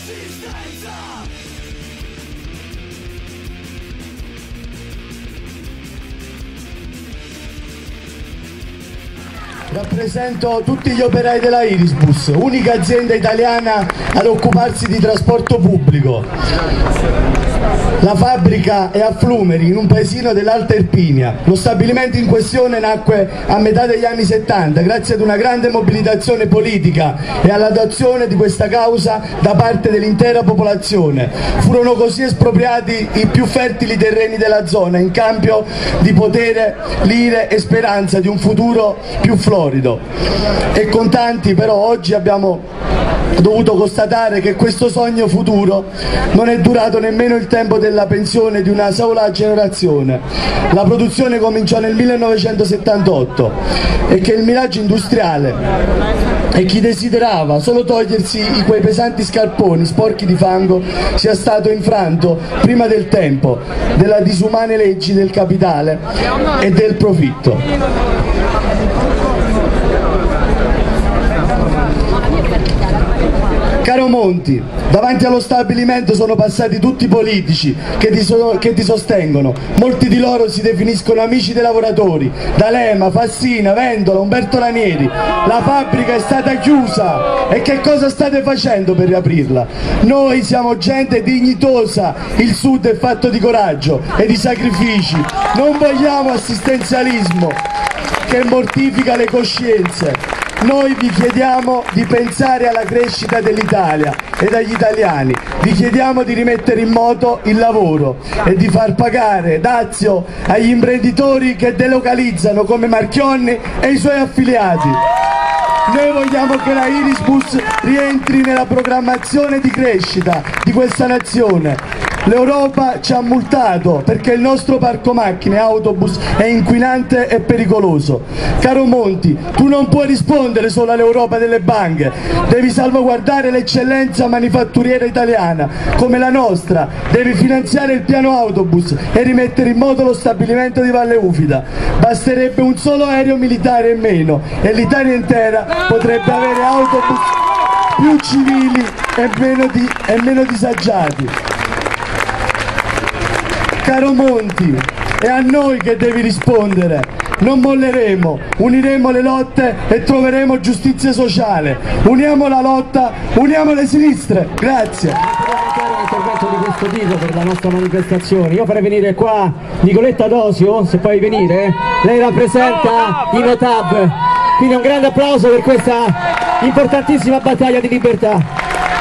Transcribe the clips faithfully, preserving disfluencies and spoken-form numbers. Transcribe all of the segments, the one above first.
Rappresento tutti gli operai della Irisbus, unica azienda italiana ad occuparsi di trasporto pubblico. La fabbrica è a Flumeri, in un paesino dell'Alta Irpinia. Lo stabilimento in questione nacque a metà degli anni settanta grazie ad una grande mobilitazione politica e all'adozione di questa causa da parte dell'intera popolazione. Furono così espropriati i più fertili terreni della zona in cambio di potere, lire e speranza di un futuro più florido. E con tanti però oggi abbiamo dovuto constatare che questo sogno futuro non è durato nemmeno il tempo della pensione di una sola generazione. La produzione cominciò nel millenovecentosettantotto e che il miraggio industriale e chi desiderava solo togliersi quei pesanti scarponi sporchi di fango sia stato infranto prima del tempo delle disumane leggi del capitale e del profitto. Caro Monti, davanti allo stabilimento sono passati tutti i politici che ti, so che ti sostengono. Molti di loro si definiscono amici dei lavoratori. D'Alema, Fassina, Vendola, Umberto Ranieri. La fabbrica è stata chiusa e che cosa state facendo per riaprirla? Noi siamo gente dignitosa, il Sud è fatto di coraggio e di sacrifici. Non vogliamo assistenzialismo che mortifica le coscienze. Noi vi chiediamo di pensare alla crescita dell'Italia e dagli italiani, vi chiediamo di rimettere in moto il lavoro e di far pagare dazio agli imprenditori che delocalizzano come Marchionne e i suoi affiliati. Noi vogliamo che la Irisbus rientri nella programmazione di crescita di questa nazione. L'Europa ci ha multato perché il nostro parco macchine e autobus è inquinante e pericoloso. Caro Monti, tu non puoi rispondere solo all'Europa delle banche, devi salvaguardare l'eccellenza manifatturiera italiana come la nostra, devi finanziare il piano autobus e rimettere in moto lo stabilimento di Valle Ufita. Basterebbe un solo aereo militare in meno e l'Italia intera potrebbe avere autobus più civili e meno, di, e meno disagiati. Caro Monti, è a noi che devi rispondere. Non molleremo, uniremo le lotte e troveremo giustizia sociale. Uniamo la lotta, uniamo le sinistre. Grazie. Un intervento di questo tipo per la nostra manifestazione. Io farei venire qua Nicoletta Dosio, se puoi venire. Lei rappresenta i Notab. Quindi un grande applauso per questa importantissima battaglia di libertà.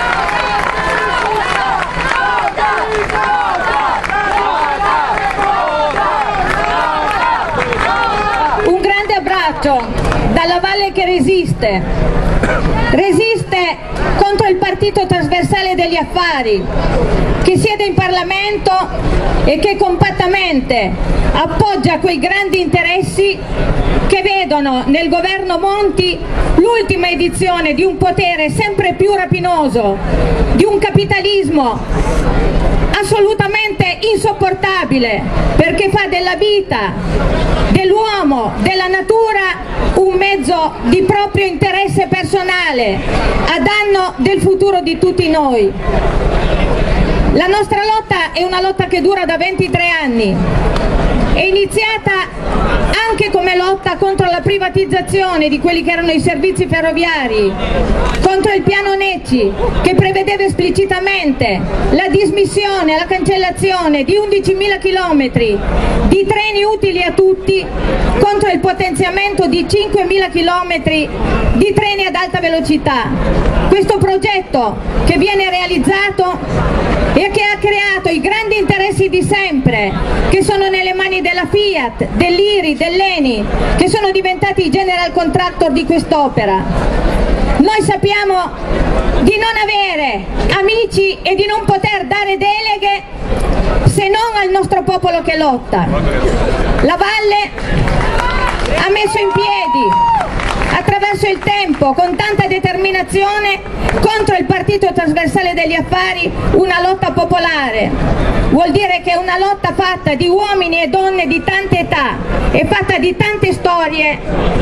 Dalla Valle che resiste, resiste contro il partito trasversale degli affari, che siede in Parlamento e che compattamente appoggia quei grandi interessi che vedono nel governo Monti l'ultima edizione di un potere sempre più rapinoso, di un capitalismo assolutamente insopportabile, perché fa della vita, dell'uomo, della natura un mezzo di proprio interesse personale a danno del futuro di tutti noi. La nostra lotta è una lotta che dura da ventitré anni, è iniziata anche come lotta contro la privatizzazione di quelli che erano i servizi ferroviari, contro il piano Necci che prevedeva esplicitamente la dismissione, la cancellazione di undicimila chilometri di treni utili a tutti, contro il potenziamento di cinquemila chilometri di treni ad alta velocità. Questo progetto che viene realizzato e che ha creato i grandi interessi di sempre, che sono nelle mani della Fiat, dell'I R I, dell'Eni, che sono diventati i general contractor di quest'opera. Noi sappiamo di non avere amici e di non poter dare deleghe se non al nostro popolo che lotta. La Valle ha messo in piedi attraverso il tempo, con tanta determinazione, contro il partito trasversale degli affari, una lotta popolare. Vuol dire che è una lotta fatta di uomini e donne di tante età e fatta di tante storie,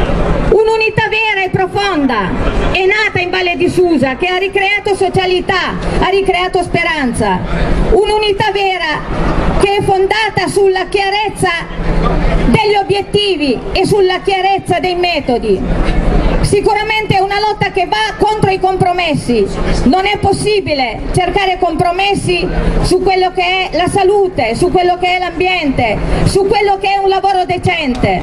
un'unità vera e profonda, è nata in Valle di Susa, che ha ricreato socialità, ha ricreato speranza, un'unità vera che è fondata sulla chiarezza degli obiettivi e sulla chiarezza dei metodi. Sicuramente è una lotta che va contro i compromessi, non è possibile cercare compromessi su quello che è la salute, su quello che è l'ambiente, su quello che è un lavoro decente,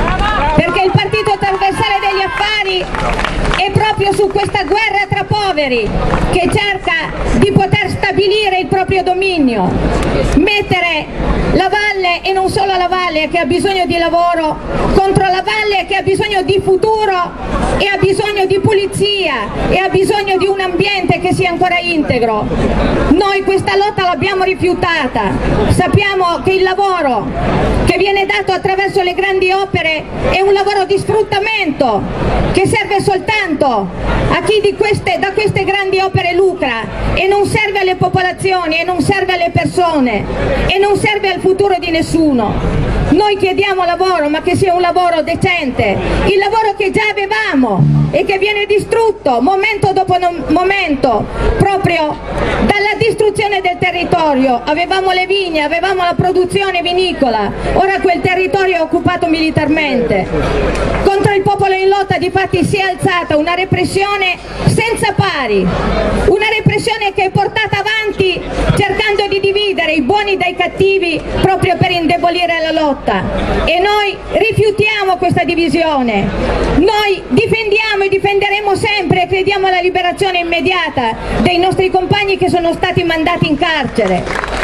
perché il partito trasversale degli affari è proprio su questa guerra tra poveri che cerca di poter stabilire il proprio dominio, mettere la valle, e non solo la valle che ha bisogno di lavoro, contro la valle che ha bisogno di futuro e ha bisogno di pulizia e ha bisogno di un ambiente che sia ancora integro. Noi questa lotta l'abbiamo rifiutata, sappiamo che il lavoro che viene dato attraverso le grandi opere è un lavoro di sfruttamento che serve soltanto a chi di queste, da queste grandi opere lucra e non serve alle popolazioni e non serve alle persone e non serve al futuro di nessuno. Noi chiediamo lavoro, ma che sia un lavoro decente, il lavoro che già avevamo e che viene distrutto momento dopo momento proprio dalla distruzione del territorio. Avevamo le vigne, avevamo la produzione vinicola, ora quel territorio è occupato militarmente. Contro il popolo in lotta difatti si è alzata una repressione senza pari, una repressione che è portata avanti cercando di dividere i buoni dai cattivi proprio per indebolire la lotta, e noi rifiutiamo questa divisione. Noi difendiamo e difenderemo sempre e crediamo alla liberazione immediata dei nostri compagni che sono stati mandati in carcere,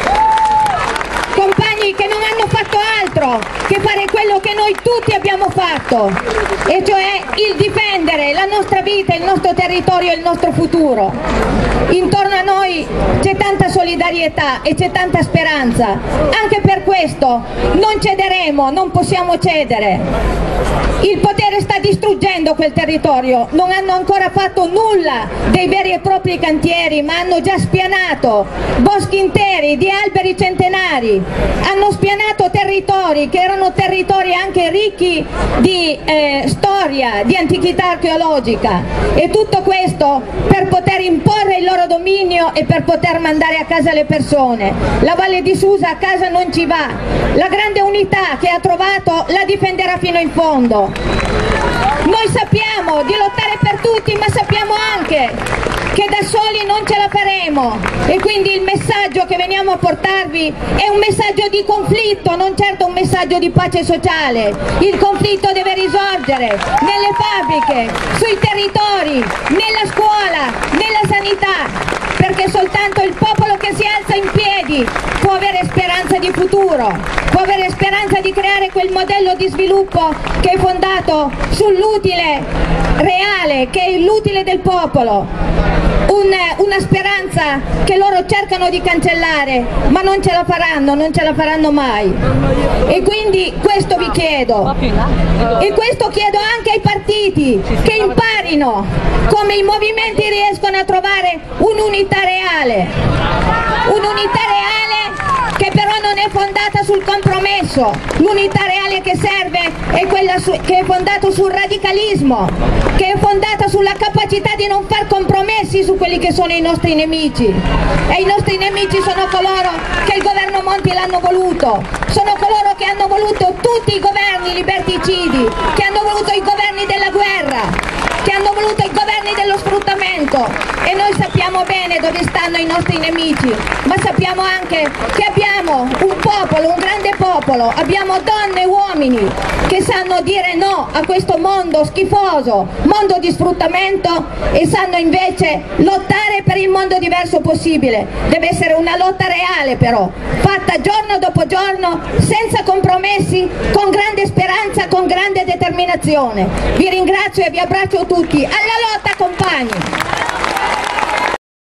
compagni che non hanno fatto altro che fare quello che noi tutti abbiamo fatto, e cioè il difendere la nostra vita, il nostro territorio e il nostro futuro. Intorno a noi c'è tanta solidarietà e c'è tanta speranza, anche per questo non cederemo, non possiamo cedere. Il potere sta distruggendo quel territorio, non hanno ancora fatto nulla dei veri e propri cantieri, ma hanno già spianato boschi interi di alberi centenari, hanno spianato territori che erano territori anche ricchi di eh, storia, di antichità archeologica, e tutto questo per poter imporre il loro dominio e per poter mandare a casa le persone. La Valle di Susa a casa non ci va, la grande unità che ha trovato la difenderà fino in fondo. Noi sappiamo di lottare per tutti, ma sappiamo anche che da soli non ce la faremo, e quindi il messaggio che veniamo a portarvi è un messaggio di conflitto, non certo un messaggio di pace sociale. Il conflitto deve risorgere nelle fabbriche, sui territori, nella scuola, nella sanità, perché soltanto il popolo che si alza in piedi può avere speranza di futuro, può avere speranza di creare quel modello di sviluppo che è fondato sull'utile reale, che è l'utile del popolo. Un, una speranza che loro cercano di cancellare, ma non ce la faranno, non ce la faranno mai. E quindi questo vi chiedo, e questo chiedo anche ai partiti, che imparino come i movimenti riescono a trovare un'unità reale, un'unità reale che però non è fondata sul compromesso. L'unità reale che serve è quella su, che è fondata sul radicalismo, che è fondata sulla capacità di non far compromessi su quelli che sono i nostri nemici. E i nostri nemici sono coloro che il governo Monti l'hanno voluto, sono coloro che hanno voluto tutti i governi liberticidi, che hanno voluto i governi della guerra, che hanno voluto i governi dello sfruttamento, e noi sappiamo bene dove stanno i nostri nemici, ma sappiamo anche che abbiamo un popolo, un grande popolo, abbiamo donne e uomini che sanno dire no a questo mondo schifoso, mondo di sfruttamento, e sanno invece lottare per il mondo diverso possibile. Deve essere una lotta reale però, fatta giorno dopo giorno, senza compromessi, con grande speranza, con grande determinazione. Vi ringrazio e vi abbraccio tutti. Alla lotta, compagni!